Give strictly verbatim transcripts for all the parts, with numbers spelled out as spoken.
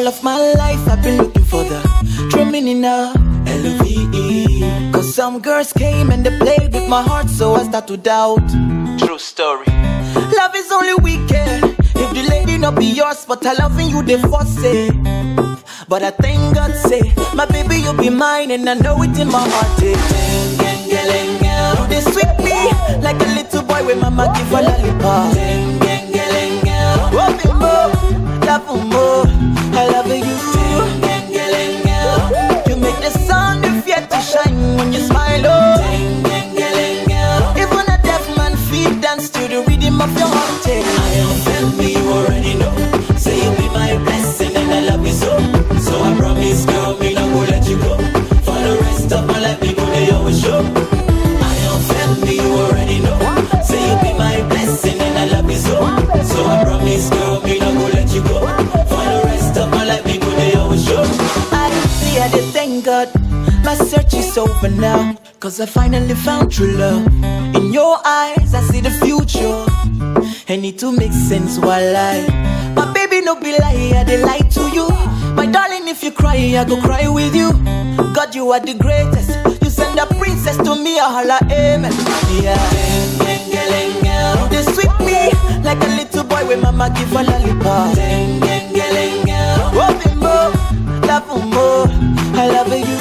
All of my life I've been looking for the true meaning of L O V E. Cause some girls came and they played with my heart, so I start to doubt. True story. Love is only wicked if the lady not be yours, but I loving you they force it. But I thank God say, my baby you be mine, and I know it in my heart. They sweet me like a little boy when mama give a lollipop. Love you more, love you more, I love you. You make the sun if yet to shine when you smile. Oh, even a deaf man feet dance to the rhythm of your heart. I don't feel me, you already know. Say you be my blessing and I love you so. So I promise, girl, me not go let you go. For the rest of my life, people they always show. I don't feel me, you already know. Say you be my blessing and I love you so. So I promise, girl, me not go let you go. For the rest of my life, people they always show. I see, I did thank God. My search is over now, cause I finally found true love. In your eyes, I see the future, and it to make sense while I, my baby no be lie, I dey lie to you. My darling, if you cry, I go cry with you. God, you are the greatest. You send a princess to me, I holla amen. Yeah. They sweet me like a little boy when mama give a lollipop. Love you more, love you more, I love you.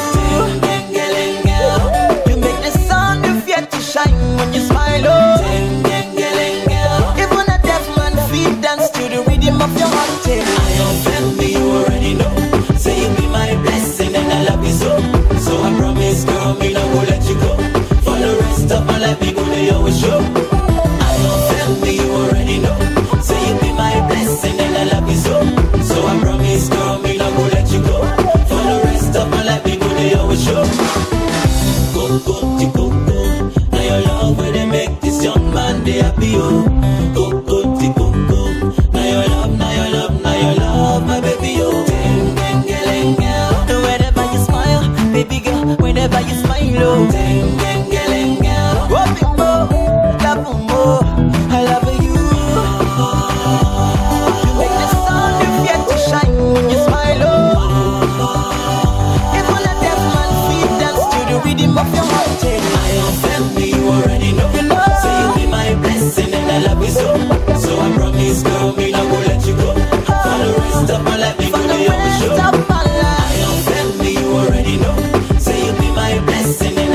You make the sun if yet to shine when you smile. Oh, even a deaf man feet dance to the rhythm of your heart. I don't feel me, you already know. Say you be my blessing and I love you so. So I promise, girl, me not go let you go. For the rest of my life, people they always show. I don't feel me, you already know. Say you be my blessing and I love you so. So I promise, girl, me not go let you go. For the rest of my life, people they always show. Go, go, ti, go, go. Now your love where they make this young man they happy, oh. Go, go, ti, go, go. Now your love, now your love, now your love, my baby, oh. Whenever you smile, baby girl, whenever you smile, oh. Love you more, love you more, I love you. You make the sun if yet to shine when you smile, oh. Even a deaf man feet dance to the rhythm of your heart. I don't feel me, you already know. You know. Say you be my blessing and I love you so. So I promise, girl, me not go let you go. For the rest of my life, me gonna be on the show. I don't feel me, you already know. Say you be my blessing.